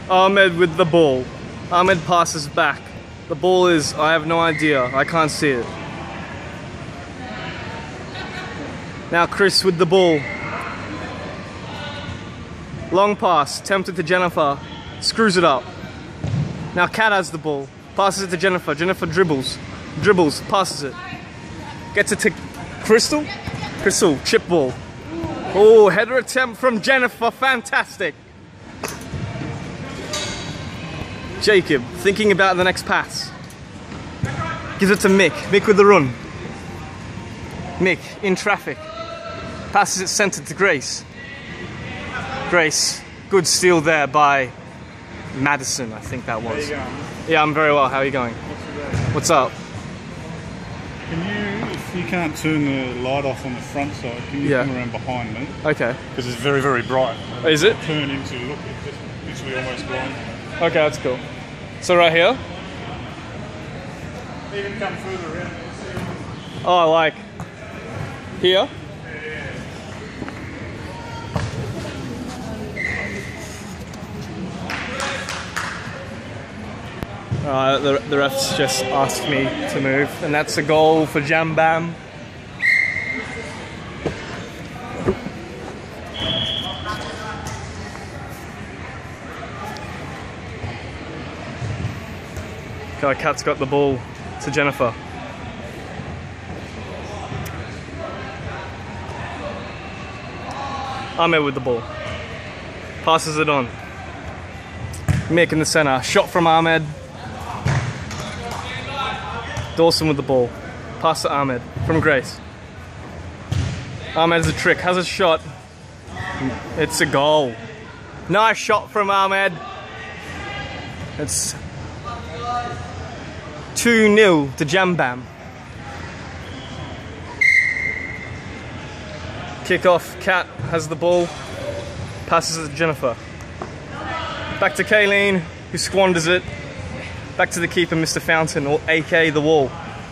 Ahmed with the ball. Ahmed passes back. The ball is, I have no idea, I can't see it. Now Chris with the ball. Long pass, tempted to Jennifer, screws it up. Now Kat has the ball, passes it to Jennifer. Jennifer dribbles, passes it. Gets it to Crystal. Crystal, chip ball. Oh, header attempt from Jennifer, fantastic. Jacob, thinking about the next pass. Gives it to Mick. Mick with the run. Mick, in traffic. Passes it centered to Grace. Grace, good steal there by Madison, I think that was. How you going? Yeah, I'm very well. How are you going? What's up? Can you, if you can't turn the light off on the front side, can you come around behind me? Okay. Because it's very, very bright. Is it? Turn into, look, it's literally almost blind. Okay, that's cool. So right here? Even come further around. Oh, like here? The refs just asked me to move, and that's a goal for Jam Bam. Okay, Kat's got the ball to Jennifer. Ahmed with the ball. Passes it on. Mick in the center. Shot from Ahmed. Dawson with the ball. Pass to Ahmed from Grace. Ahmed has a trick. Has a shot. It's a goal. Nice shot from Ahmed. It's 2-0 to Jam Bam. Kick off. Kat has the ball. Passes it to Jennifer. Back to Kayleen, who squanders it. Back to the keeper, Mr. Fountain, or aka the wall.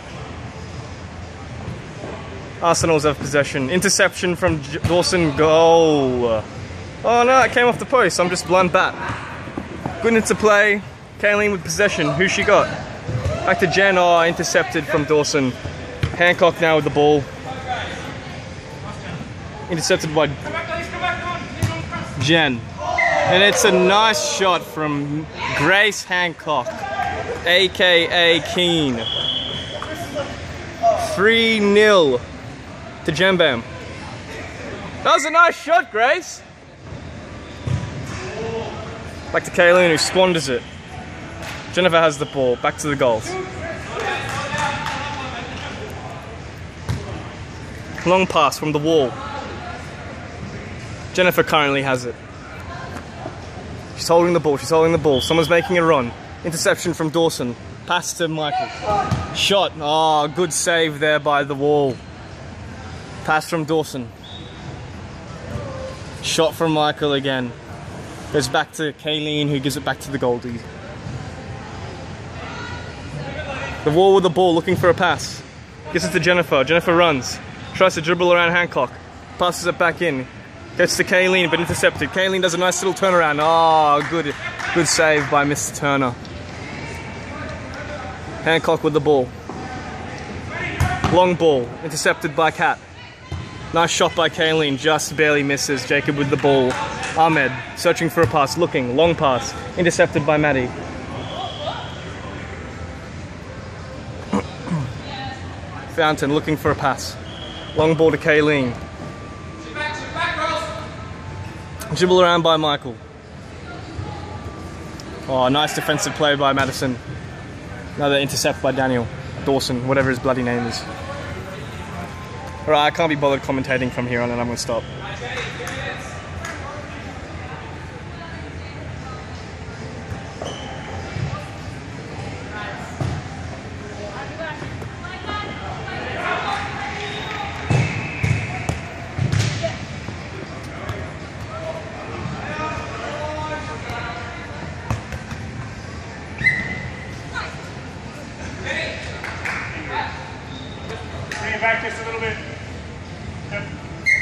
ARSE'N'ALLs have possession. Interception from Dawson. Goal. Oh no, it came off the post. I'm just blunt bat. Good into play. Kayleen with possession. Who's she got? Back to Jen. Oh, intercepted from Dawson. Hancock now with the ball. Intercepted by Jen. And it's a nice shot from Grace Hancock, aka Keen. 3-0 to Jam Bam. That was a nice shot, Grace. Back to Kayleen, who squanders it. Jennifer has the ball. Back to the goals. Long pass from the wall. Jennifer currently has it. She's holding the ball. She's holding the ball. Someone's making a run. Interception from Dawson. Pass to Michael. Shot. Oh, good save there by the wall. Pass from Dawson. Shot from Michael again. Goes back to Kayleen, who gives it back to the Goldie. The wall with the ball, looking for a pass. Gives it to Jennifer. Jennifer runs. Tries to dribble around Hancock. Passes it back in. Gets to Kayleen, but intercepted. Kayleen does a nice little turnaround. Oh, good save by Mr. Turner. Hancock with the ball. Long ball, intercepted by Kat. Nice shot by Kayleen, just barely misses. Jacob with the ball. Ahmed, searching for a pass, looking. Long pass, intercepted by Maddie. Fountain, looking for a pass. Long ball to Kayleen. Dribble around by Michael. Oh, nice defensive play by Madison. Another intercept by Daniel. Dawson, whatever his bloody name is. Alright, I can't be bothered commentating from here on, and I'm going to stop. Bring it back just a little bit. Yep.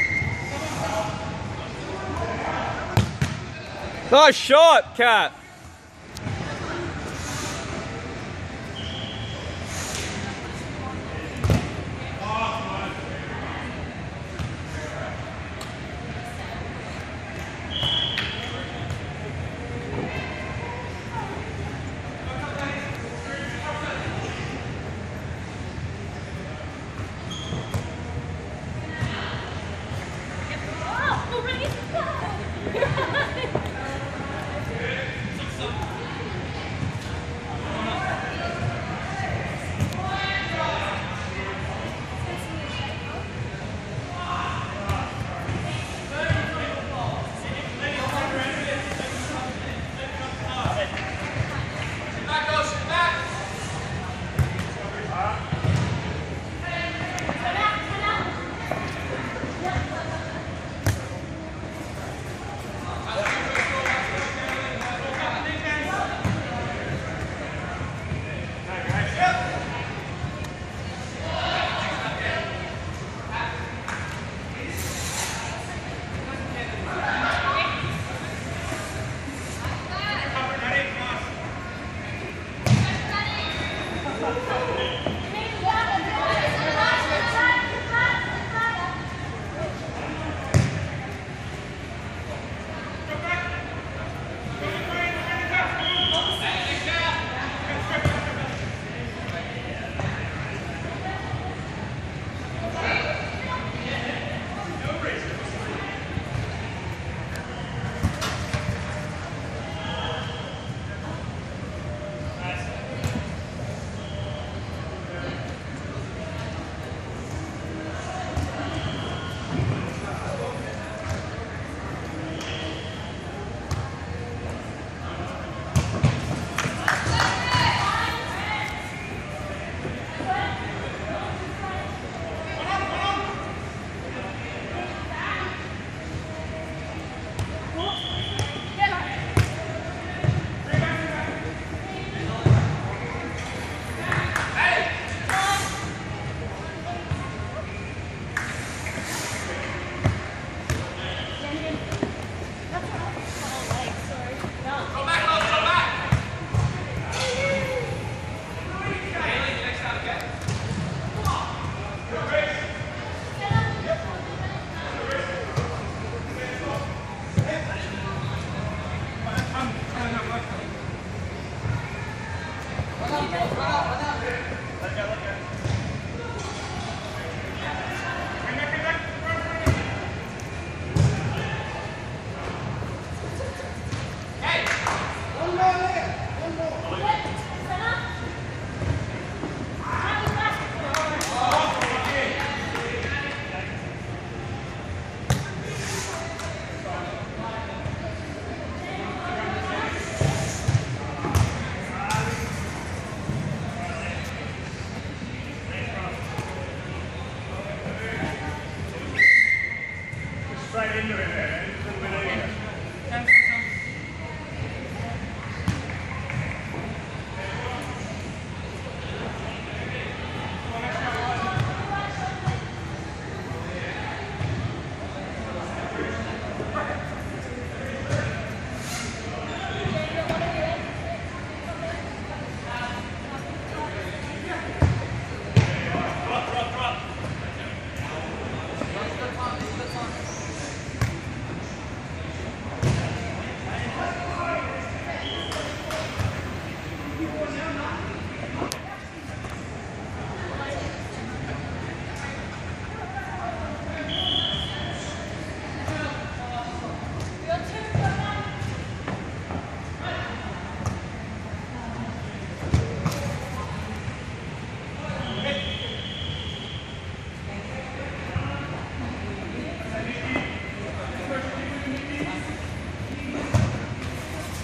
Nice shot, Kat.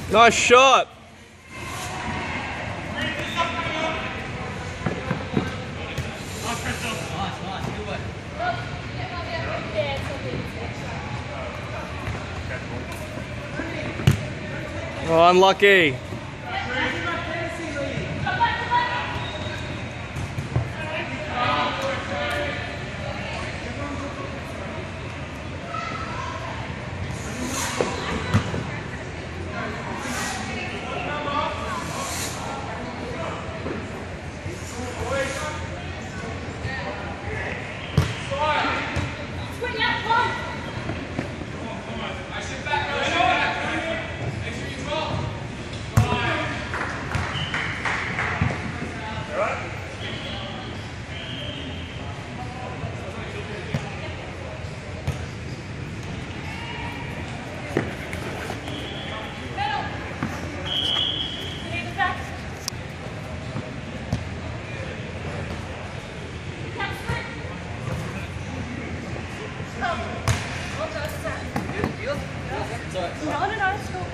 Nice shot. Oh, unlucky. No, it's cool.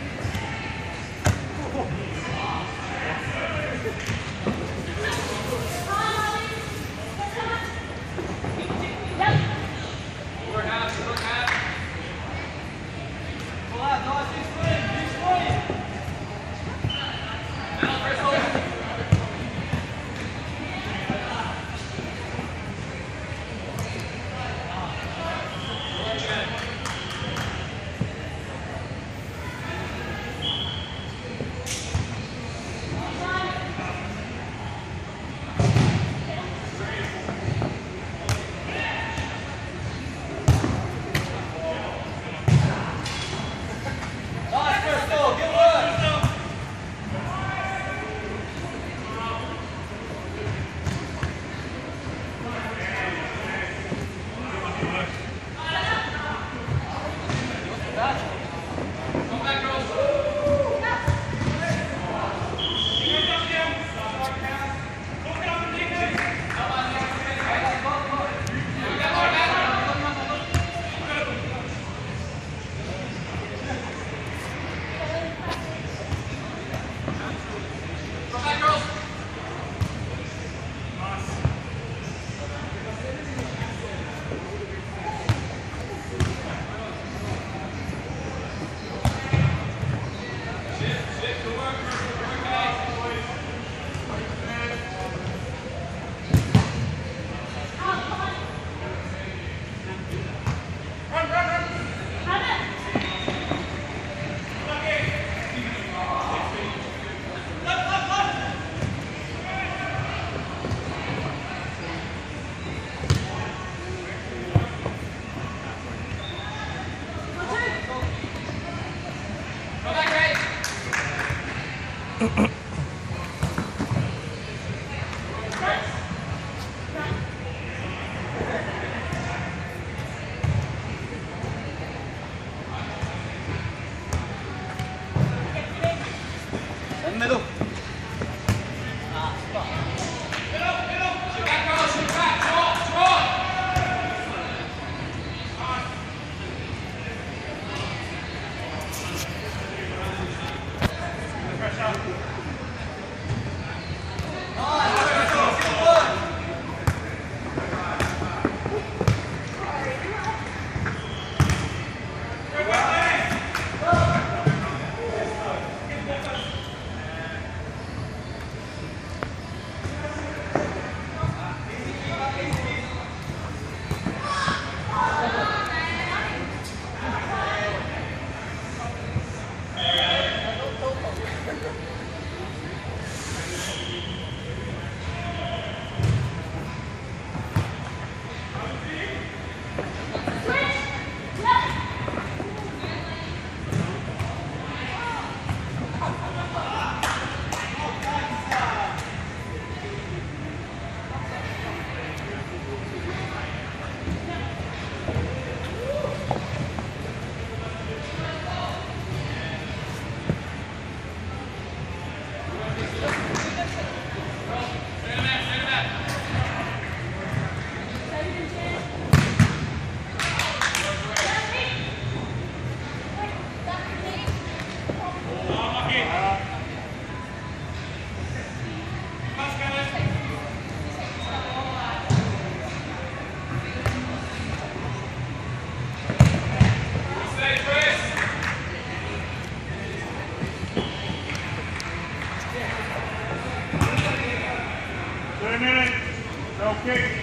3 minutes. Okay.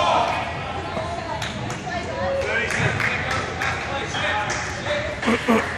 Inside.